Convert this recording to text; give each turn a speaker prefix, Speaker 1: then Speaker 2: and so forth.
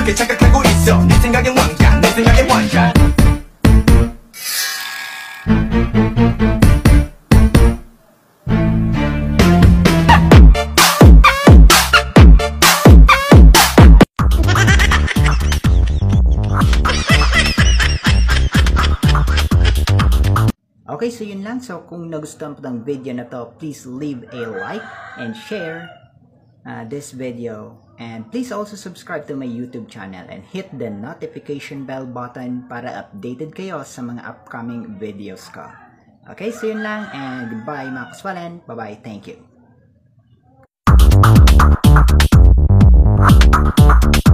Speaker 1: 이상하게 착각하고 있어 네 생각엔 왕자 내 생각엔 왕자.
Speaker 2: Okay, so yun lang. So kung nagustuhan po ng video na to, please leave a like and share this video. And please also subscribe to my YouTube channel and hit the notification bell button para updated kayo sa mga upcoming videos ko. Okay, so yun lang and goodbye mga ka-SWALLEN. Bye-bye. Thank you.